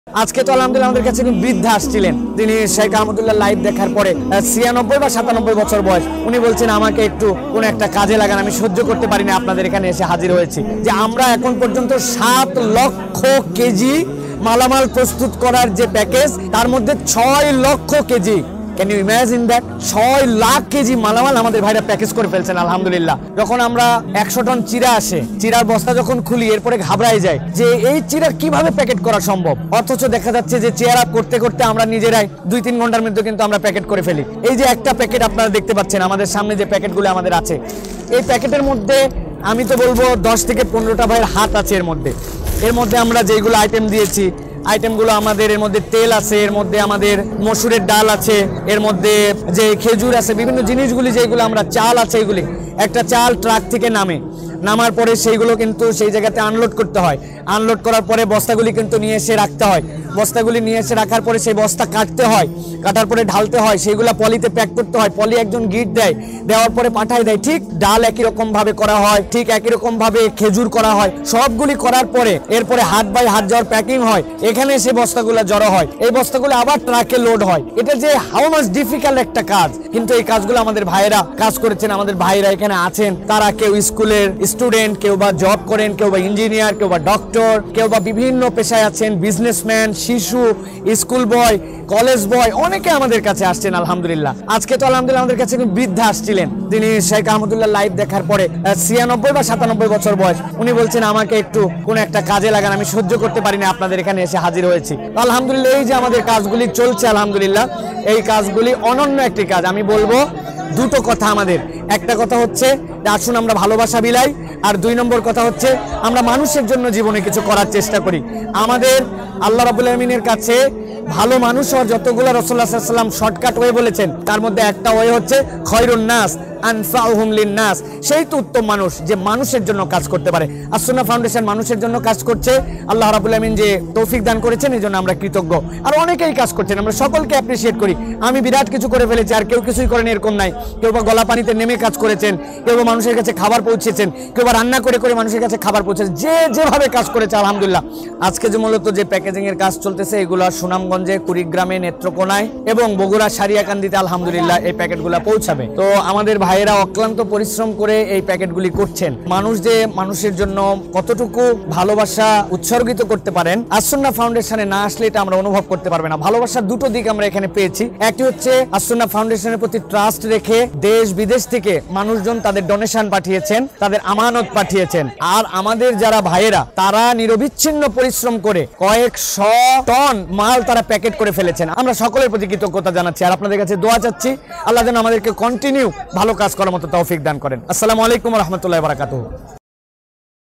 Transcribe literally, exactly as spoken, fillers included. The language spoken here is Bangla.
আজকে তো আলহামদুলিল্লাহ আমাদের কাছে বৃদ্ধা আসছিলেন, তিনি শেখ আহমদুল্লাহ লাইভ দেখার পরে ছিয়ানব্বই বা সাতানব্বই বছর বয়স, উনি বলছেন আমাকে একটু কোন একটা কাজে লাগান, আমি সহ্য করতে পারি না, আপনাদের এখানে এসে হাজির হয়েছি। যে আমরা এখন পর্যন্ত সাত লক্ষ কেজি মালামাল প্রস্তুত করার যে প্যাকেজ, তার মধ্যে ছয় লক্ষ KG, can you imagine that, ছয় লাখ কেজি মালামাল আমাদের ভাইরা প্যাকেজ করে ফেলছেন আলহামদুলিল্লাহ। যখন আমরা একশো টন চিরা আসে, চিরার বস্তা যখন খুলি এরপরে ঘাবড়াই যায় যে এই চিরা কিভাবে প্যাকেট করা সম্ভব, অথচ দেখা যাচ্ছে যে চেয়ার আপ করতে করতে আমরা নিজেরাই দুই তিন ঘন্টার মধ্যে কিন্তু আমরা প্যাকেট করে ফেলি। এই যে একটা প্যাকেট আপনারা দেখতে পাচ্ছেন আমাদের সামনে, যে প্যাকেটগুলো আমাদের আছে, এই প্যাকেটের মধ্যে আমি তো বলবো দশ থেকে পনেরোটা ভাইয়ের হাত আছে এর মধ্যে। এর মধ্যে আমরা যেগুলো আইটেম দিয়েছি, আইটেমগুলো আমাদের এর মধ্যে তেল আছে, এর মধ্যে আমাদের মসুরের ডাল আছে, এর মধ্যে যে খেজুর আছে, বিভিন্ন জিনিসগুলি যেগুলো আমরা, চাল আছে, এগুলি একটা চাল ট্রাক থেকে নামে, নামার পরে সেইগুলো কিন্তু সেই জায়গাতে আনলোড করতে হয়, আনলোড করার পরে বস্তাগুলি কিন্তু নিয়ে এসে রাখতে হয়, বস্তাগুলি নিয়ে এসে রাখার পরে সেই বস্তা কাটতে হয়, কাটার পরে ঢালতে হয়, সেইগুলো পলিতে প্যাক করতে হয়, পলি একজন গিট দেয়, দেওয়ার পরে পাঠায় দেয়। ঠিক ডাল একই রকম ভাবে করা হয়, ঠিক একই রকম ভাবে খেজুর করা হয়, সবগুলি করার পরে এরপরে হাত বাই হাত যাওয়ার প্যাকিং হয়, এখানে সে বস্তাগুলো জড়ো হয়, এই বস্তাগুলো আবার ট্রাকে লোড হয়। এটা যে হাউ মাচ ডিফিকাল্ট একটা কাজ, কিন্তু এই কাজগুলো আমাদের ভাইয়েরা কাজ করেছেন, আমাদের ভাইয়েরা এখানে আছেন, তারা কেউ স্কুলের স্টুডেন্ট, কেউ বা জব করেন, কেউ বা ইঞ্জিনিয়ার, কেউ বা ডক্টর, কেউ বা বিভিন্ন পেশায় আছেন, বিজনেসম্যান, শিশু, স্কুল বয়, কলেজ বয়, অনেকে আমাদের কাছে আসছেন আলহামদুলিল্লাহ। আজকে তো আলহামদুলিল্লাহ আমাদের কাছে বৃদ্ধা আসছিলেন, তিনি শেখ আহমদুল্লাহ লাইভ দেখার পরে ছিয়ানব্বই বা সাতানব্বই বছর বয়স, উনি বলছেন আমাকে একটু কোন একটা কাজে লাগান, আমি সহ্য করতে পারি না, আপনাদের এখানে এসে হাজির হয়েছি। আলহামদুলিল্লাহ এই যে আমাদের কাজগুলি চলছে আলহামদুলিল্লাহ, এই কাজগুলি অনন্য একটি কাজ। আমি বলবো দুটো কথা আমাদের, একটা কথা হচ্ছে আসুন আমরা ভালোবাসা বিলাই, আর দুই নম্বর কথা হচ্ছে আমরা মানুষের জন্য জীবনে কিছু করার চেষ্টা করি। আমাদের আল্লাহ রাব্বুল আমিনের কাছে ভালো মানুষ হওয়ার যতগুলো রাসূলুল্লাহ সাল্লাল্লাহু আলাইহি ওয়াসাল্লাম শর্টকাট ওয়ে বলেছেন, তার মধ্যে একটা ওয়ে হচ্ছে খয়রুন নাস আনফাউহুম লিন-নাস, সেই তো উত্তম মানুষ যে মানুষের জন্য কাজ করতে পারে। আসুন্নাহ ফাউন্ডেশন মানুষের জন্য কাজ করছে, আল্লাহ রাব্বুল আমিন যে তৌফিক দান করেছেন এই জন্য আমরা কৃতজ্ঞ। আর অনেকেই কাজ করছেন, আমরা সকলকে অ্যাপ্রিসিয়েট করি। আমি বিরাট কিছু করে ফেলেছি আর কেউ কিছুই করেন এরকম নাই। কেউ বা গলা পানিতে নেমে কাজ করেছেন, কেউ বা মানুষের কাছে খাবার পৌঁছেছেন, কেউ বা রান্না করে করে মানুষের কাছে খাবার পৌঁছেছেন, যে যেভাবে কাজ করেছে আলহামদুলিল্লাহ। আজকে যে মূলত যে প্যাকেজিং এর কাজ চলতেছে, এগুলো সুনামগঞ্জে, কুড়িগ্রামে, নেত্রকোনায় এবং বগুড়া সারিয়াকান্দিতে আলহামদুলিল্লাহ এই প্যাকেটগুলো পৌঁছাবে। তো আমাদের ভাইয়েরা অক্লান্ত পরিশ্রম করে এই প্যাকেটগুলি করছেন। মানুষ যে মানুষের জন্য কতটুকু ভালোবাসা উৎসর্গিত করতে পারেন, আসুন্নাহ ফাউন্ডেশনে না আসলে এটা আমরা অনুভব করতে পারবে না। ভালোবাসার দুটো দিক আমরা এখানে পেয়েছি। একটি হচ্ছে আসুন্নাহ ফাউন্ডেশনের প্রতি ট্রাস্ট রেখে দেশ বিদেশ থেকে মানুষজন তাদের ডোনেশন পাঠিয়েছেন, তাদের আমানত পাঠিয়েছেন, আর আমাদের যারা ভাইয়েরা তারা নিরবিচ্ছিন্ন পরিশ্রম করে কয়েকশ টন মাল তারা প্যাকেট করে ফেলেছেন। আমরা সকলের প্রতি কৃতজ্ঞতা জানাচ্ছি, আর আপনাদের কাছে দোয়া চাচ্ছি আল্লাহ যেন আমাদেরকে কন্টিনিউ ভালো কাজ করার মতো তৌফিক দান করেন। আসসালামু আলাইকুম ওয়া রাহমাতুল্লাহি ওয়া বারাকাতুহু।